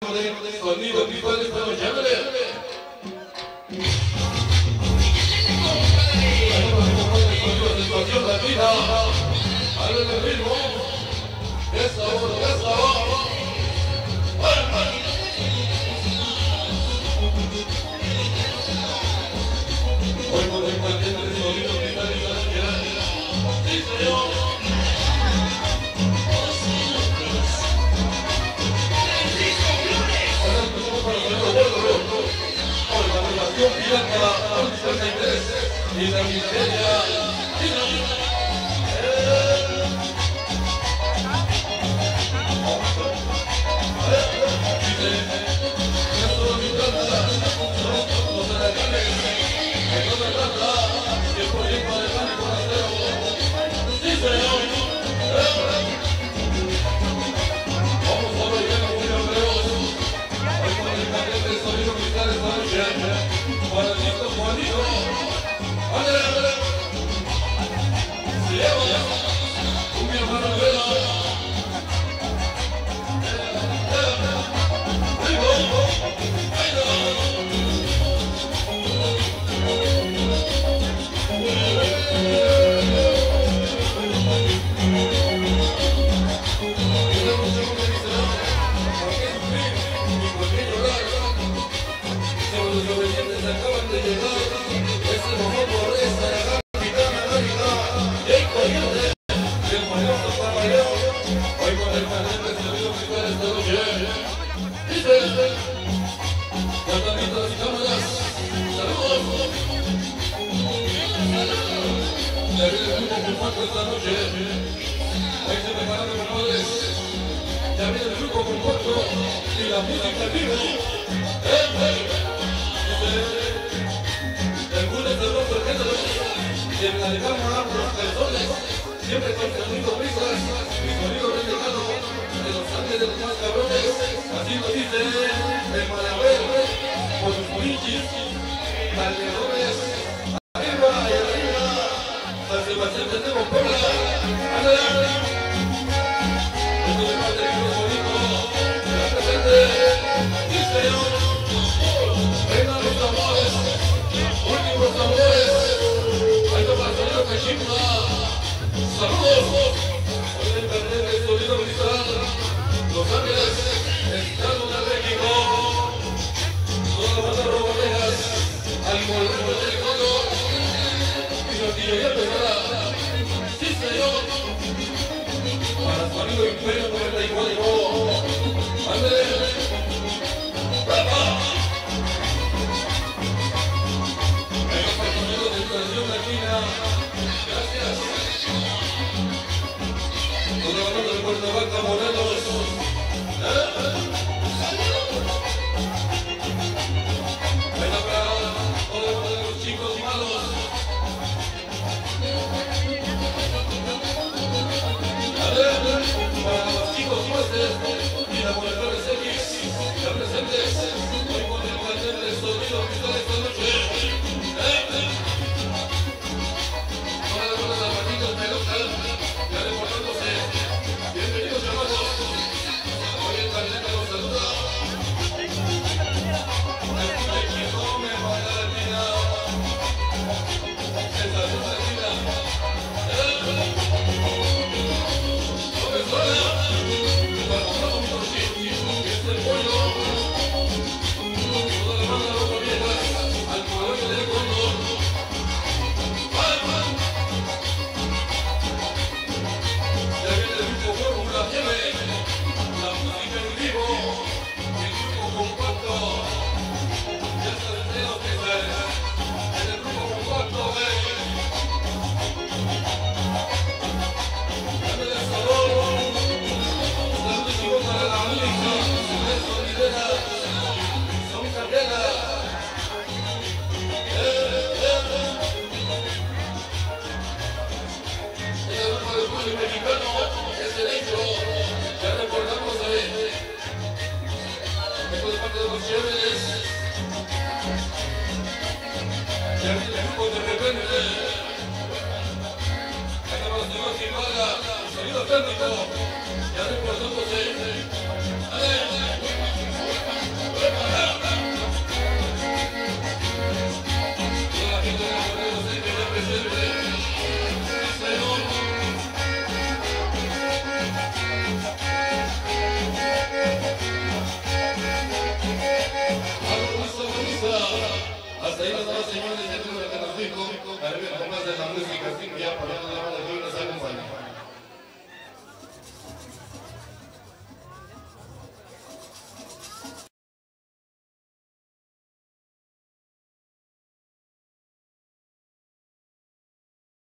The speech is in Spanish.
Sonido visual esta noche, ándale. Sensación latina. Ándale el ritmo. ¡Qué sabor, qué sabor! Hoy por hoy mantiene el sonido vital esta noche. ¡Sí, señor! Pirata, 33, y la miseria. Esta noche, ahí se preparan los menores, ya viene el grupo con cuatro y la música en vivo. El lunes de los presentes y en la cámara los personas, siempre con sonido risas y sonido renegado de los ángeles de los más cabrones, así lo dice el Malaber, con sus pinches, alrededores, arriba y arriba. San Sebastián tenemos Puebla, ándale, esto de parte del grupo bonito, de la presente, sí señor, vengan los tambores, últimos tambores, ahí está para el sonido que chimba, saludos, hoy en perder el sonido militar, Los Ángeles, Estado de México, todas las bandas robotejas, al movimiento del codo, y ya empezará. Sí, señor. Para su amigo Imperio 94. Ándale. ¡Brava! Venga para el sonido de Estación Latina. Gracias. Toda la banda de Puerto Vaca, Morelos. Venga para todos los chicos y malos. Para los chicos jueces y laboratorios X, ya presentes, hoy con el cartel de sonido visual esta noche. Todas las bandas de patitos pelotas, ya reportándose. Bienvenidos, hermanos. Hoy el cartel los saluda. El chico me va a dar vida. Sensación de vida. Sonido técnico, ya reportándose. Academia de Comas de la Música, así que ya por allá no la van a decir, no saben cuál.